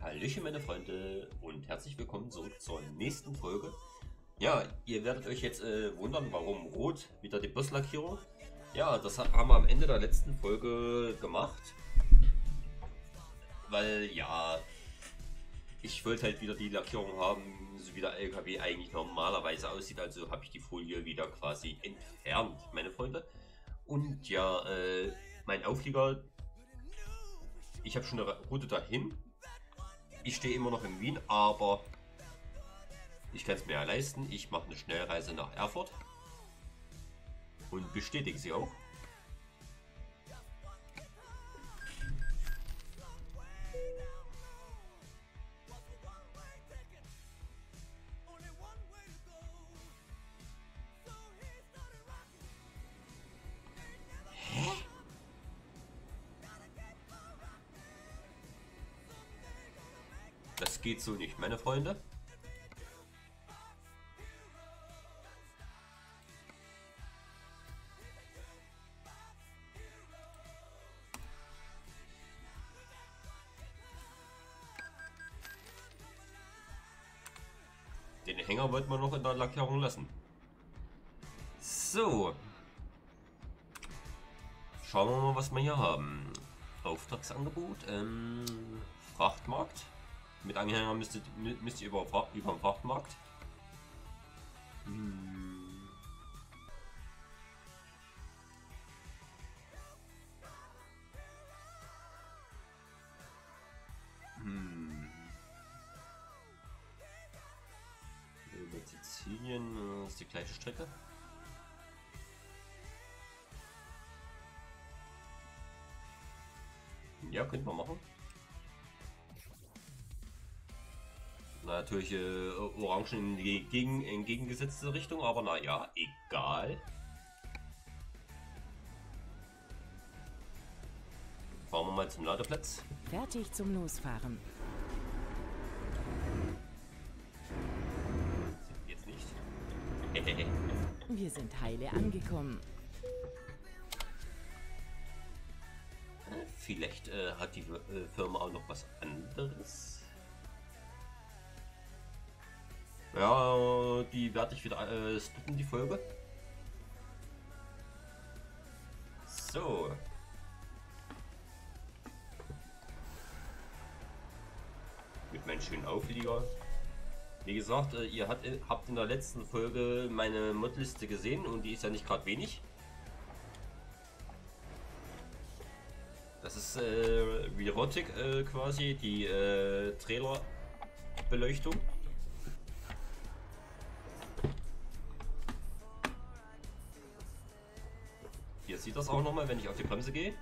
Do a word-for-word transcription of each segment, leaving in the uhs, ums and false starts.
Hallöchen meine Freunde und herzlich willkommen zurück zur nächsten Folge. Ja, ihr werdet euch jetzt äh, wundern, warum rot wieder die Bosslackierung. Ja, das haben wir am Ende der letzten Folge gemacht. Weil ja, ich wollte halt wieder die Lackierung haben, so wie der L K W eigentlich normalerweise aussieht. Also habe ich die Folie wieder quasi entfernt, meine Freunde. Und ja, äh, mein Auflieger, ich habe schon eine Route dahin. Ich stehe immer noch in Wien, aber ich kann es mir ja leisten. Ich mache eine Schnellreise nach Erfurt und bestätige sie auch. Das geht so nicht, meine Freunde. Den Hänger wollten wir noch in der Lackierung lassen. So. Schauen wir mal, was wir hier haben. Auftragsangebot. Ähm, Frachtmarkt. Mit Anhänger müsst ihr, müsst ihr über, über den Frachtmarkt. Hm. Hm. Über Sizilien ist die gleiche Strecke. Ja, könnte man machen. Natürlich äh, Orangen in die gegen, entgegengesetzte Richtung, aber naja, egal. Fahren wir mal zum Ladeplatz. Fertig zum Losfahren. Jetzt nicht. Wir sind heile angekommen. Vielleicht äh, hat die äh, Firma auch noch was anderes. Ja, die werde ich wieder äh, skippen, die Folge. So. Mit meinem schönen Auflieger. Wie gesagt, äh, ihr hat, äh, habt in der letzten Folge meine Modliste gesehen und die ist ja nicht gerade wenig. Das ist äh, wie Rotic äh, quasi, die äh, Trailerbeleuchtung. Hier sieht das auch nochmal, wenn ich auf die Bremse gehe.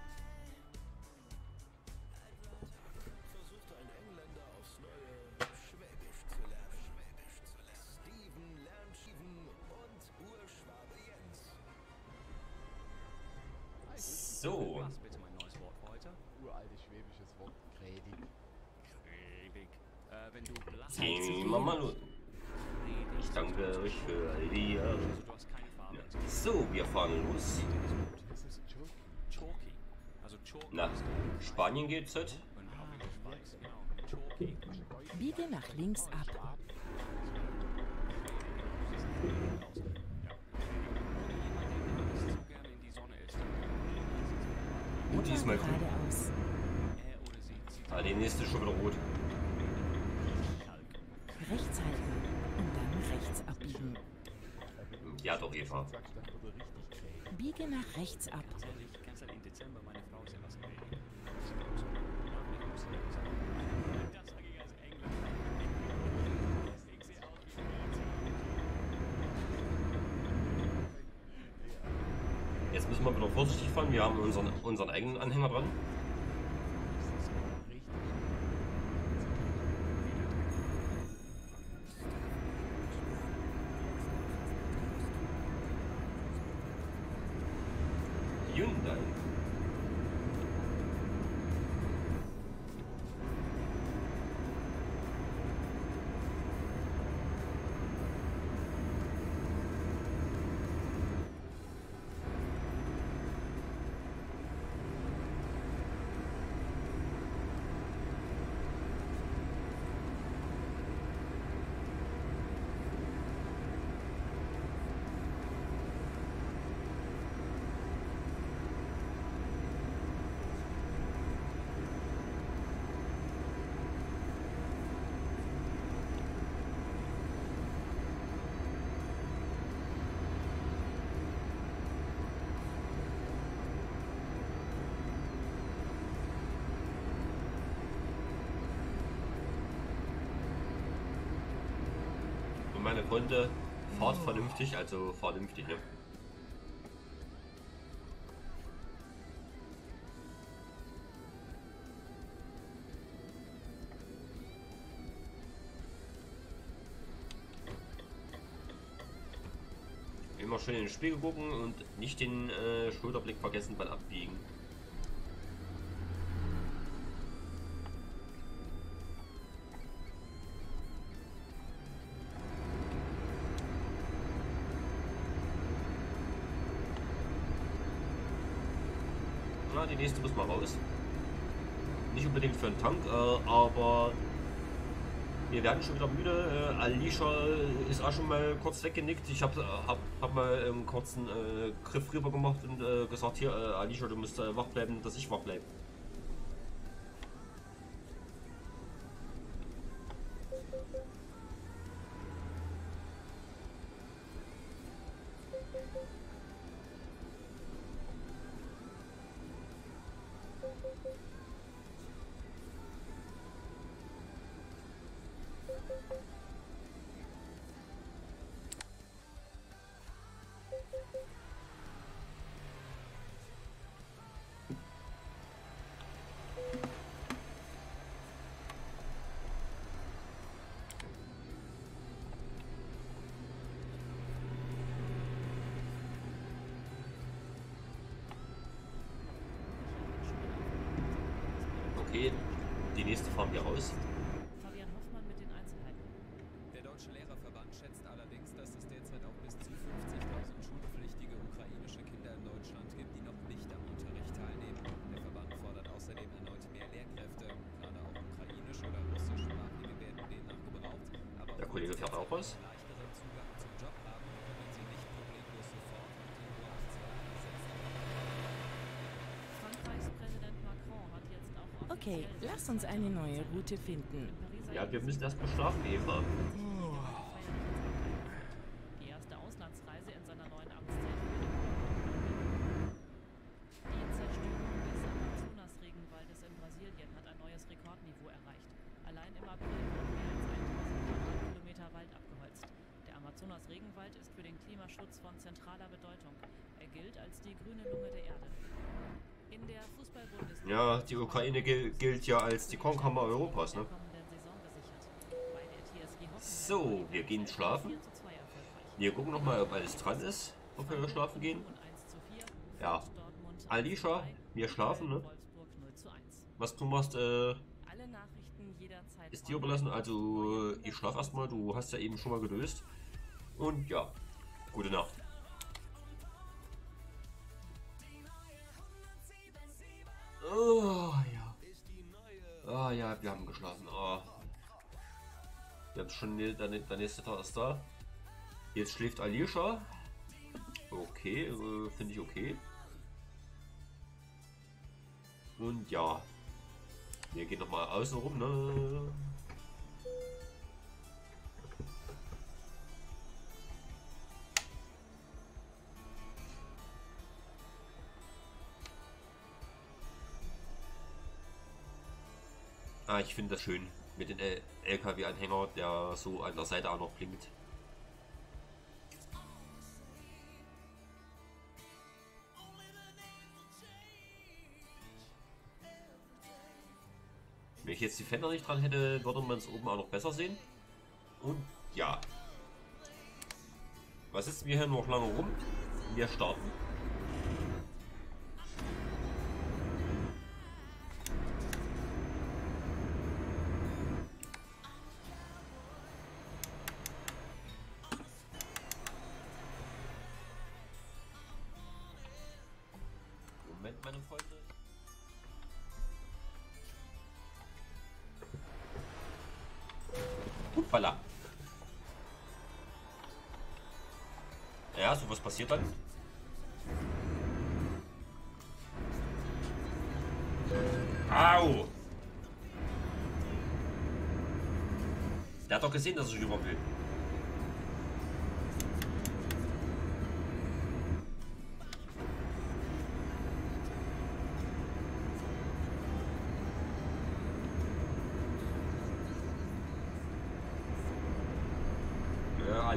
So. Was bitte mein neues Wort für heute? Uraltes schwäbisches Wort, krädig. Krädig. Äh, wenn du blass Gehen wir mal los. Ich danke euch für all die Jahre. Also du hast keine Farbe. Ja. So, wir fahren los. Das ist Church. Chalky. Also Chalky. Nach Spanien geht's heute. Wenn du auch wieder schweigst, genau. Chalky. Biege nach links ab. Und diesmal grün. Geradeaus. Er oder sie zieht Ah, die nächste ist schon wieder rot. Rechts halten und dann rechts abbiegen. Ja doch, Eva. Werkstatt wurde richtig krädig. Biege nach rechts ab. Ich kann's halt im Dezember, meine Frau ist ja was krädig. Das sage ich als Engländer. Ich sehe aus wie Jetzt müssen wir wieder vorsichtig fahren. Wir haben unseren, unseren eigenen Anhänger dran. Hyundai. meine Freunde, fahrt vernünftig, also vernünftig, ne? Immer schön in den Spiegel gucken und nicht den äh, Schulterblick vergessen beim Abbiegen. Na, die nächste muss mal raus. Nicht unbedingt für einen Tank, äh, aber wir werden schon wieder müde. Äh, Alicia ist auch schon mal kurz weggenickt. Ich habe hab, hab mal einen kurzen äh, Griff rüber gemacht und äh, gesagt, hier äh, Alicia, du musst äh, wach bleiben, dass ich wach bleibe. Okay, die nächste fahren wir raus. Fabian Hoffmann mit den Einzelheiten. Der Deutsche Lehrerverband schätzt allerdings, dass es derzeit auch bis zu fünfzigtausend schulpflichtige ukrainische Kinder in Deutschland gibt, die noch nicht am Unterricht teilnehmen. Der Verband fordert außerdem erneut mehr Lehrkräfte. Gerade auch ukrainisch oder russischsprachige werden demnach gebraucht. Aber Der Kollege fährt auch raus. leichteren Zugang zum Job haben, können sie nicht problemlos sofort und in nur achtzehn einsetzen. Frankreichs Präsident Macron hat jetzt auch Okay, offiziell lass uns eine neue Route finden. Ja, wir müssen erst mal schlafen, Eva. Die erste Auslandsreise in seiner neuen Amtszeit für die Zerstörung des Amazonas-Regenwaldes in Brasilien hat ein neues Rekordniveau erreicht. Allein im April wurden mehr als tausend Quadratkilometer Wald abgeholzt. Der Amazonas-Regenwald ist für den Klimaschutz von zentraler Bedeutung. Er gilt als die grüne Lunge der Erde. In der Fußball-Bundesliga Ja, die Ukraine gil gilt ja als die Kornkammer Europas, ne? der kommenden Saison gesichert. Bei der T S G Hoffenheim So, wir gehen schlafen. vier zu zwei erfolgreich. Wir gucken noch mal, ob alles dran ist, ob wir schlafen gehen. Und eins zu vier. Ja, Dortmund Alicia, wir schlafen, ne? Wolfsburg null zu eins. Was du machst, äh, Alle Nachrichten jederzeit ist dir überlassen. Also, ich schlaf erstmal, du hast ja eben schon mal gedöst. Und ja, gute Nacht. Oh ja. Ah ja, wir haben geschlafen. Oh. Jetzt schon der, der nächste Tag ist da. Jetzt schläft Alicia. Okay, äh, finde ich okay. Und ja, wir gehen noch mal außen rum, ne? Ah, ich finde das schön mit dem L K W-Anhänger, der so an der Seite auch noch blinkt. Wenn ich jetzt die Fender nicht dran hätte, würde man es oben auch noch besser sehen. Und ja. Was sitzen wir hier noch lange rum? Wir starten. Moment, meine Freunde. Hoppala. Ja, so was passiert dann. Au! Der hat doch gesehen, dass ich rüber will.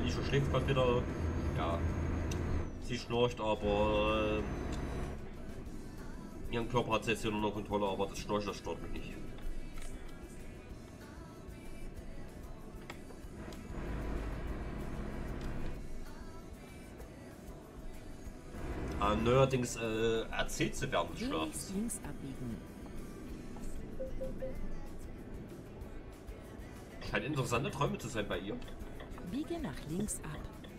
Alicia schläft gerade wieder. Ja, sie schnarcht, aber äh, ihren Körper hat sie jetzt wieder unter Kontrolle, aber das Schnarchen, das stört mich nicht. Äh, neuerdings äh, erzählt sie während des Links, Schlafs. links abbiegen. Scheint interessante Träume zu sein bei ihr. Biege nach links ab.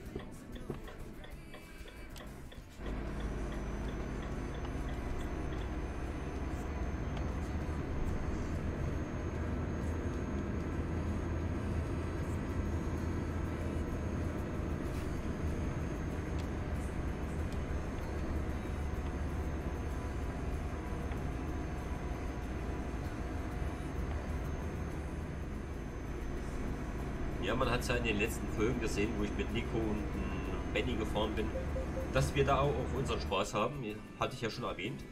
Ja, man hat es ja in den letzten Folgen gesehen, wo ich mit Nico und ähm, Benny gefahren bin, dass wir da auch unseren Spaß haben. Hatte ich ja schon erwähnt.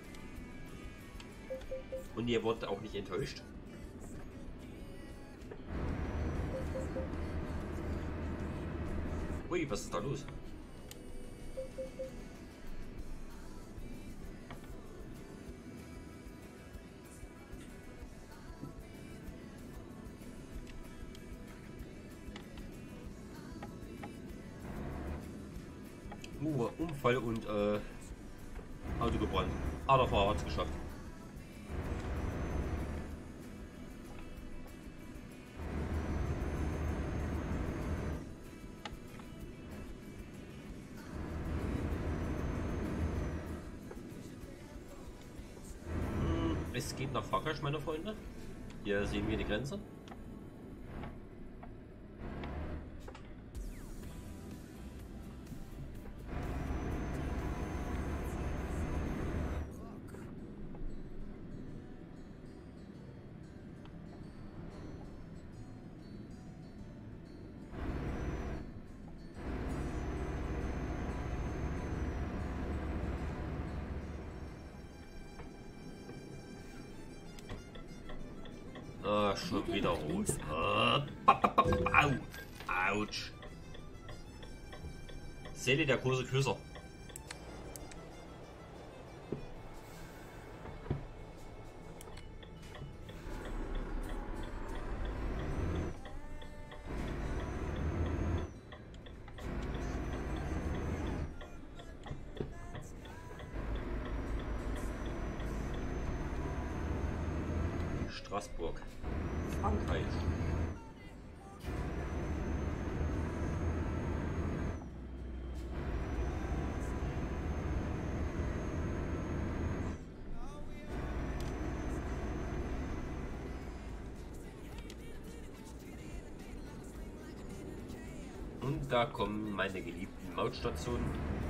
Und ihr wurdet auch nicht enttäuscht. Ui, was ist da los? Uh, Unfall und äh, Auto gebrannt. Ah, der Fahrer hat es geschafft. Hm, es geht nach Frankreich, meine Freunde. Hier sehen wir die Grenze. Ah, schon Biege wieder nach rot. links ab. Ah, bap, bap, bap, au. Autsch. Seele der große Küsser. Straßburg, Frankreich. Und da kommen meine geliebten Mautstationen.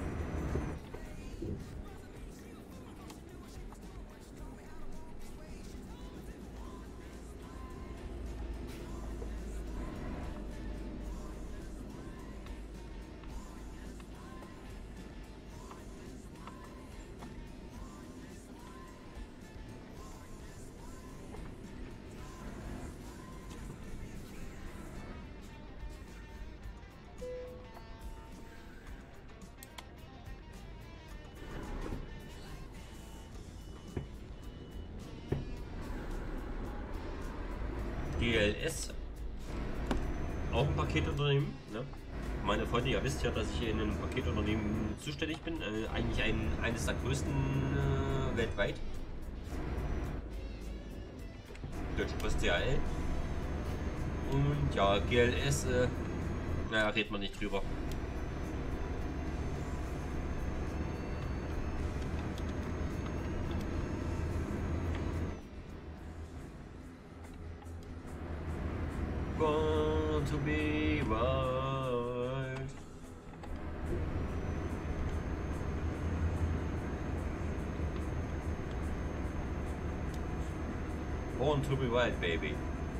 G L S, auch ein Paketunternehmen. Ne? Meine Freunde, ihr wisst ja, dass ich hier in einem Paketunternehmen zuständig bin. Äh, eigentlich ein, eines der größten äh, weltweit. Deutsche Post D H L. Und ja, G L S, äh, naja, redet man nicht drüber. Born to be wild. Born to be wild, baby.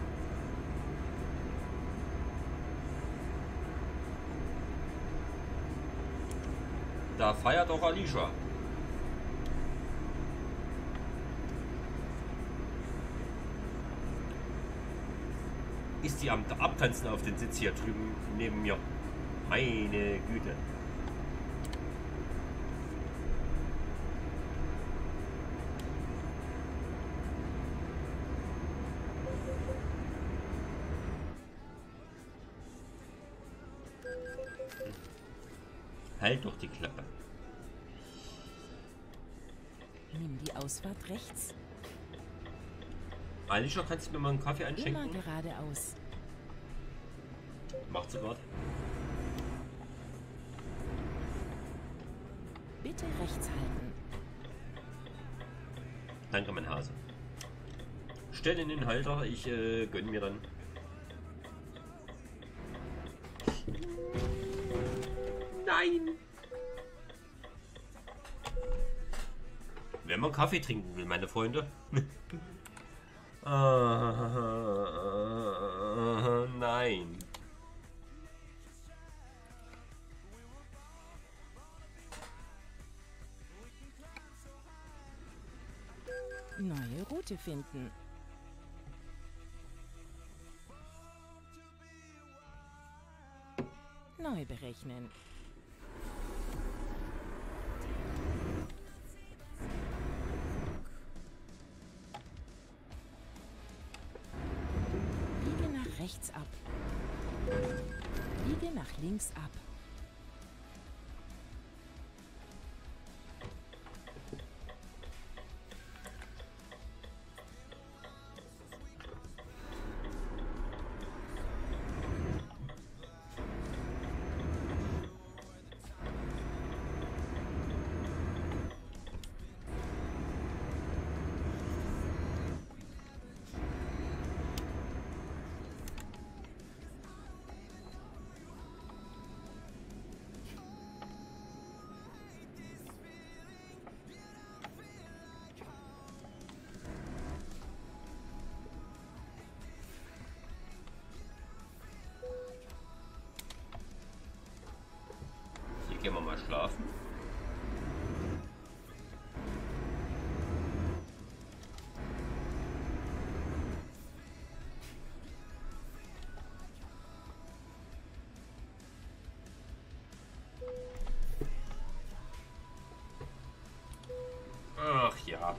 Da feiert auch Alicia. Ist die am Abtanzen auf den Sitz hier drüben neben mir. Meine Güte. Halt doch die Klappe. Nimm die Ausfahrt rechts. Alicia, kannst du mir mal einen Kaffee Immer einschenken? geradeaus. Macht sie gerade. Bitte rechts halten. Danke, mein Hase. Stell in den Halter, ich äh, gönn mir dann. Nein! Wenn man Kaffee trinken will, meine Freunde. ah, nein. Neue Route finden. Neu berechnen. Biege nach rechts ab. Biege nach links ab. Gehen wir mal schlafen. Ach ja.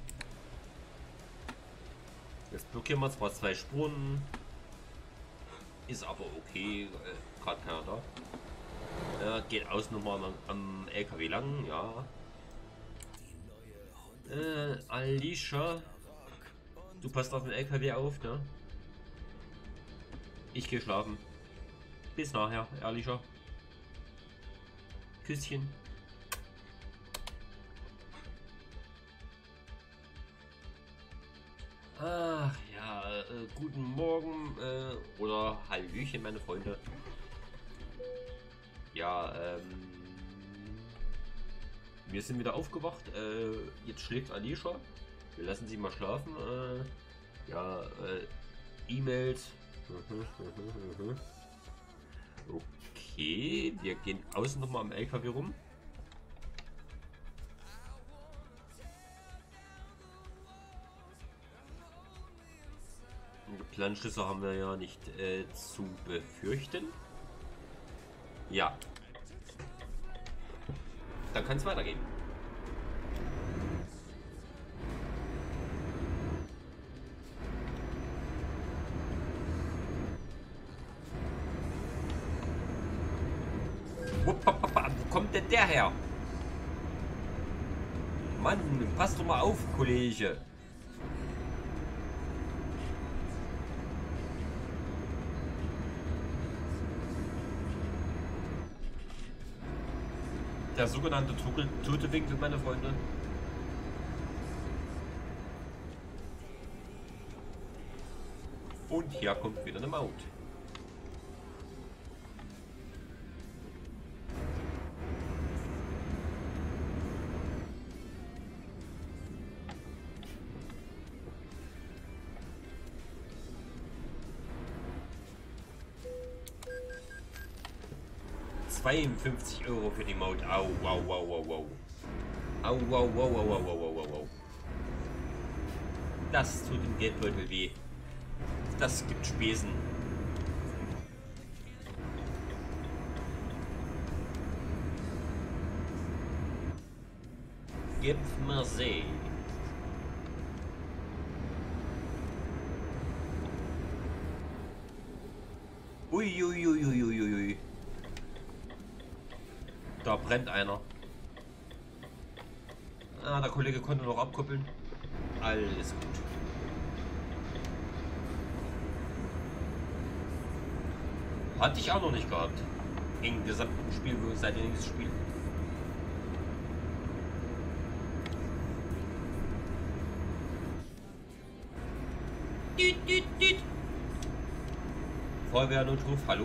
Jetzt blockieren wir zwar zwei Spuren. Ist aber okay. Äh, Gerade keiner da. Ja, geht außen nochmal am, am L K W lang, ja. Äh, Alicia, du passt auf den L K W auf, ne? Ich gehe schlafen. Bis nachher, Alicia. Küsschen. Ach ja, äh, guten Morgen äh, oder Hallöchen, meine Freunde. Ja, ähm, wir sind wieder aufgewacht. Äh, jetzt schläft Alicia. Wir lassen sie mal schlafen. Äh, ja, äh, E-Mails. Okay, wir gehen außen noch mal am L K W rum. Planschlüsse haben wir ja nicht äh, zu befürchten. Ja. Dann kann es weitergehen. Wo kommt denn der her? Mann, pass doch mal auf, Kollege. Der sogenannte tote Winkel, meine Freunde. Und hier kommt wieder eine Maut. zweiundfünfzig Euro für die Maut. Au, au, au, au, au. Au, au, au, au, au, au, au, au. Das tut dem Geldbeutel weh. Das gibt Spesen. Genf Marseille. Uiuiuiuiuiui. Da brennt einer. Ah, der Kollege konnte noch abkuppeln. Alles gut. Hatte ich auch noch nicht gehabt. Im gesamten Spiel, wo seit dem nächsten Spiel. Düt, düt, düt. Feuerwehrnotruf, hallo.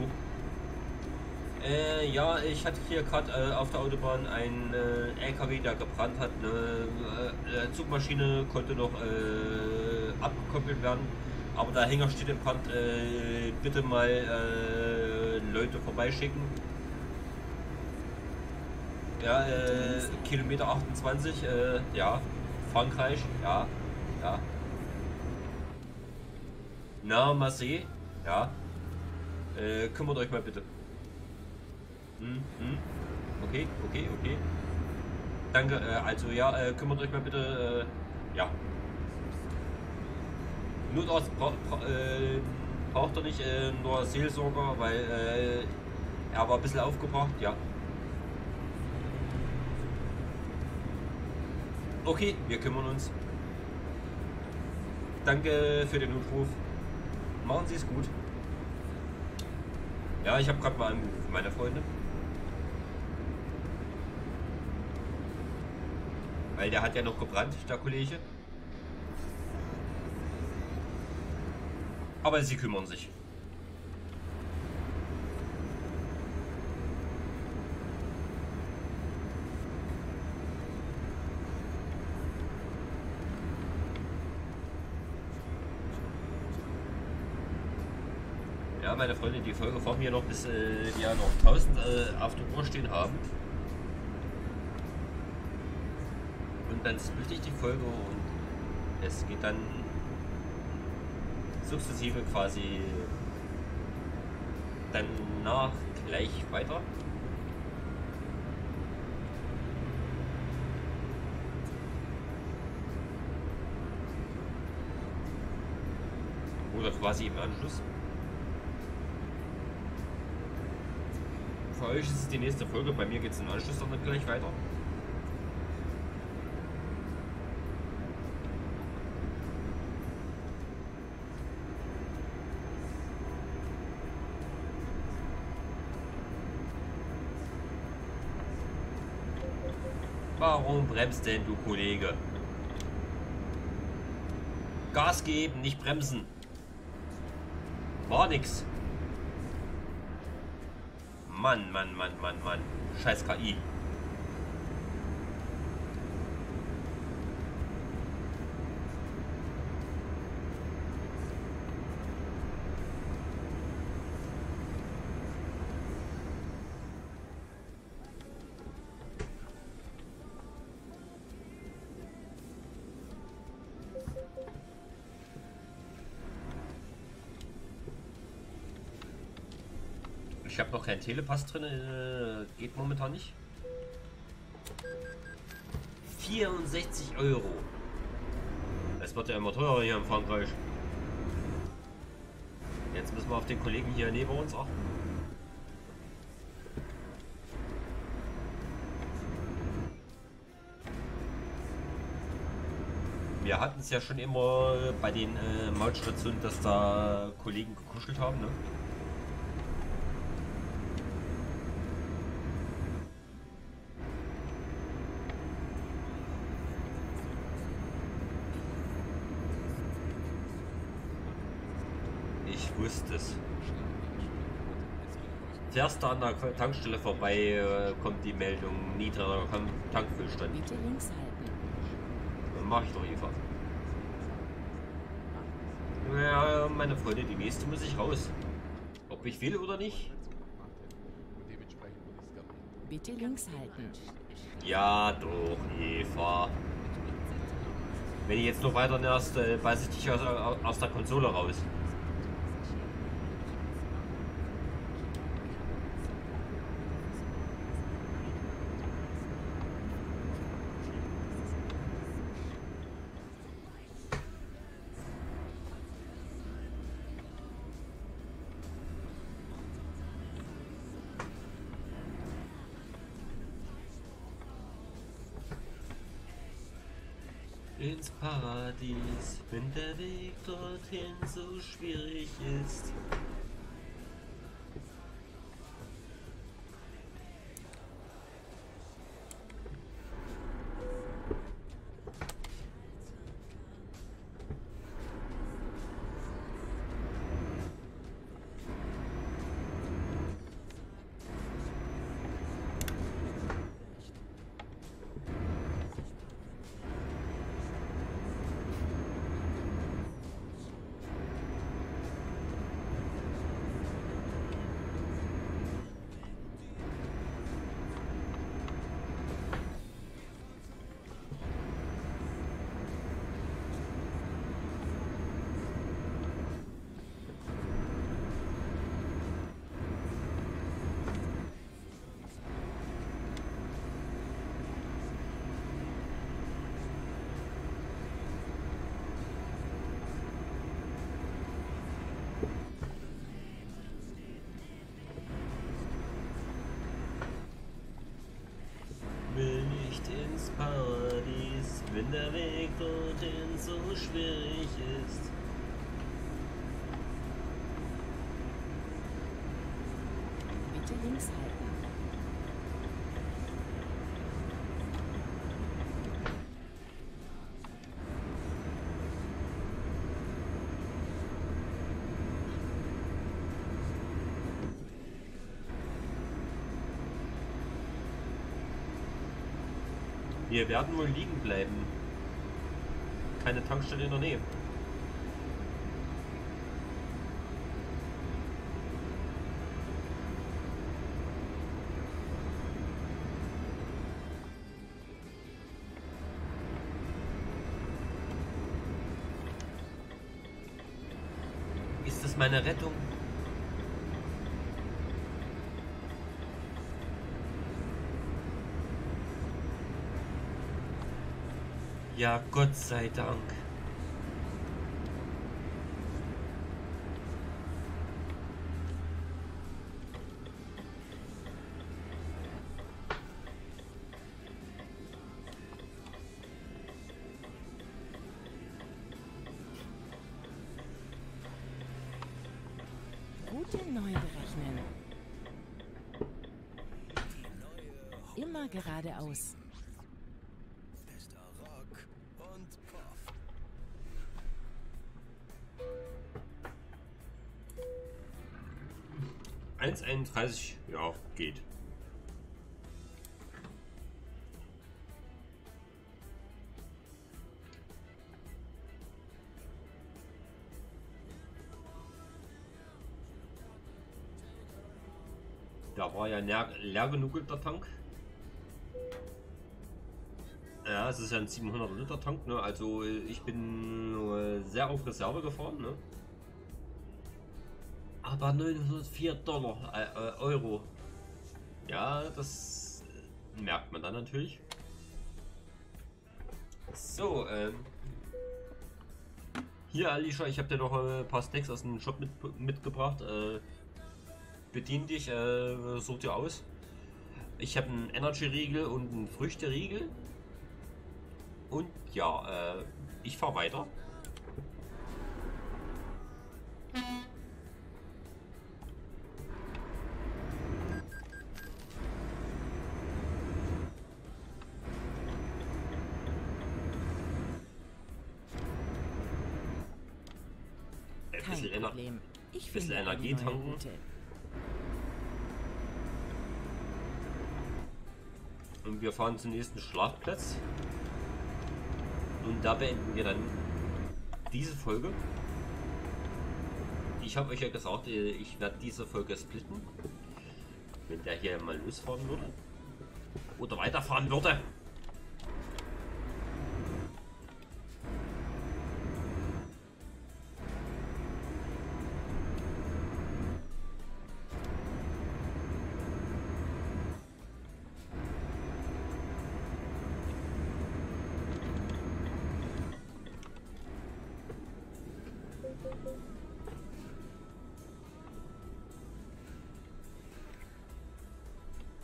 Äh, ja, ich hatte hier gerade äh, auf der Autobahn einen äh, L K W, der gebrannt hat. Eine äh, Zugmaschine konnte noch äh, abgekoppelt werden, aber der Hänger steht im Brand. Äh, bitte mal äh, Leute vorbeischicken. Ja, äh, Kilometer achtundzwanzig, äh, ja, Frankreich, ja, ja. Na, Marseille, ja. Äh, kümmert euch mal bitte. Hm, hm. Okay, okay, okay. Danke, äh, also ja, äh, kümmert euch mal bitte, äh, ja. Notarzt bra bra äh, braucht er nicht, äh, nur Seelsorger, weil äh, er war ein bisschen aufgebracht, ja. Okay, wir kümmern uns. Danke für den Notruf. Machen Sie es gut. Ja, ich habe gerade mal angerufen, meine Freunde. Weil der hat ja noch gebrannt, der Kollege. Aber sie kümmern sich. Ja, meine Freunde, die Folge fahren wir noch bis äh, wir noch tausend äh, auf der Uhr stehen haben. Und dann splitte ich die Folge und es geht dann sukzessive quasi danach gleich weiter. Oder quasi im Anschluss. Für euch ist es die nächste Folge, bei mir geht es im Anschluss dann gleich weiter. Warum bremst denn du, Kollege? Gas geben, nicht bremsen. War nix. Mann, Mann, Mann, Mann, Mann. Scheiß K I. Ich habe noch keinen Telepass drin, äh, geht momentan nicht. vierundsechzig Euro. Es wird ja immer teurer hier in Frankreich. Jetzt müssen wir auf den Kollegen hier neben uns achten. Wir hatten es ja schon immer bei den äh, Mautstationen, dass da Kollegen gekuschelt haben, ne? Ich wusste es. Fährst du an der Tankstelle vorbei, äh, kommt die Meldung niedriger Tankfüllstand. Bitte links halten. Dann mach ich doch Eva. Ja, meine Freunde, die nächste muss ich raus. Ob ich will oder nicht? Und dementsprechend würde ich es gerne machen. Bitte links halten. Ja, doch, Eva. Wenn ich jetzt noch weiter nervst, äh, beiß ich dich aus, aus der Konsole raus. ins Paradies, wenn der Weg dorthin so schwierig ist. Will nicht ins Paradies, wenn der Weg dorthin so schwierig ist. Bitte links halten. Wir werden wohl liegen bleiben. Keine Tankstelle in der Nähe. Ist das meine Rettung? Ja, Gott sei Dank. Route neu berechnen. Immer geradeaus. eins einunddreißig, ja, geht. Da war ja leer, leer genug der Tank. Ja, es ist ja ein siebenhundert Liter Tank, ne? Also ich bin sehr auf Reserve gefahren, ne? Aber neunhundertvier Dollar, äh, Euro. Ja, das merkt man dann natürlich. So, ähm. Hier, Alicia, ich habe dir noch ein paar Snacks aus dem Shop mit, mitgebracht. Äh, bedien dich, äh, such dir aus. Ich habe einen Energy-Riegel und einen Früchte-Riegel. Und ja, äh, ich fahre weiter. Ein bisschen, Kein Ener Problem. Ich bisschen finde eine Energie neue tanken. Route. Und wir fahren zum nächsten Schlafplatz. Und da beenden wir dann diese Folge. Ich habe euch ja gesagt, ich werde diese Folge splitten. Wenn der hier mal losfahren würde. Oder weiterfahren würde.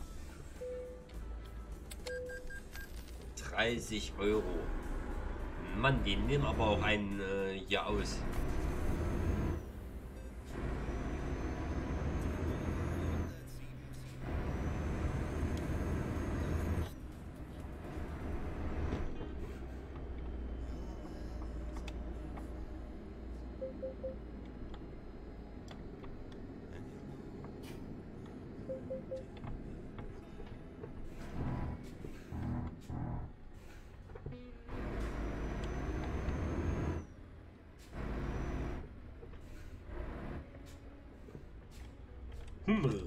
dreißig Euro. Mann, die nehmen aber auch einen äh, hier aus. Himmel.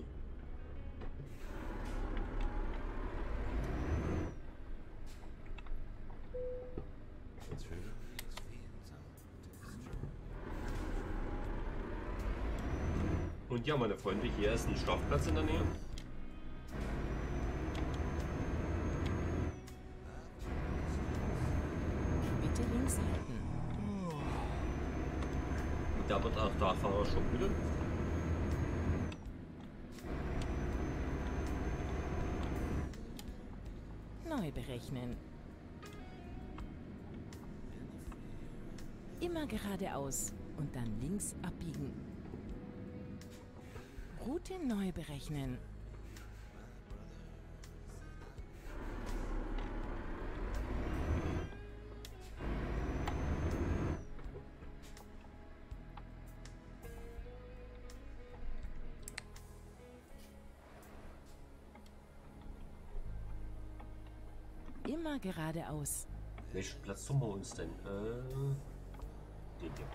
Und ja, meine Freunde, hier ist ein Startplatz in der Nähe. Bitte links halten. Und da wird auch der Fahrer schon müde. Neu berechnen. Immer geradeaus und dann links abbiegen. Route neu berechnen. Immer geradeaus. Welchen Platz tun wir uns denn? Äh, den hier.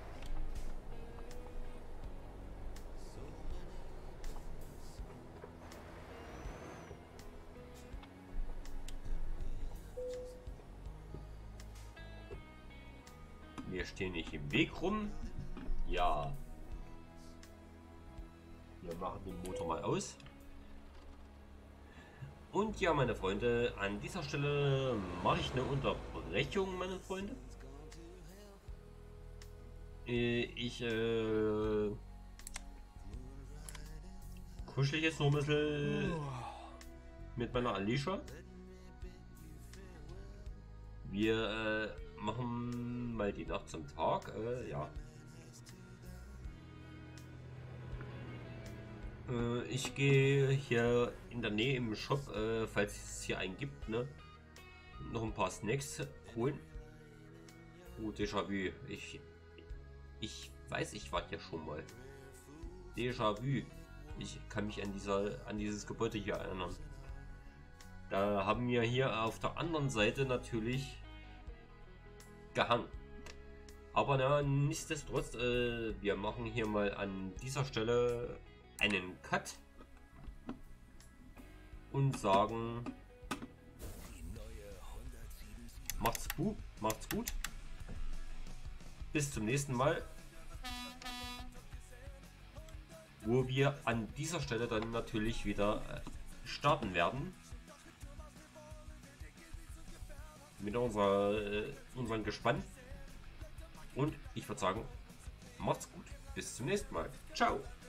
Wir stehen nicht im Weg rum. Ja. Wir machen den Motor mal aus. Und ja, meine Freunde, an dieser Stelle mache ich eine Unterbrechung, meine Freunde. Äh, Ich äh, kuschel jetzt noch ein bisschen mit meiner Alicia. Wir äh, machen mal die Nacht zum Tag, äh, ja. Äh, ich gehe hier in der Nähe im Shop, äh, falls es hier einen gibt, ne, noch ein paar Snacks holen. Oh, Déjà-vu. Ich, ich weiß, ich war hier schon mal. Déjà-vu. Ich kann mich an, dieser, an dieses Gebäude hier erinnern. Da haben wir hier auf der anderen Seite natürlich gehangen. Aber na, nichtsdestotrotz, äh, wir machen hier mal an dieser Stelle einen Cut und sagen, macht's gut, macht's gut. Bis zum nächsten Mal, wo wir an dieser Stelle dann natürlich wieder starten werden mit unserer, äh, unserem Gespann. Und ich würde sagen, macht's gut. Bis zum nächsten Mal. Ciao.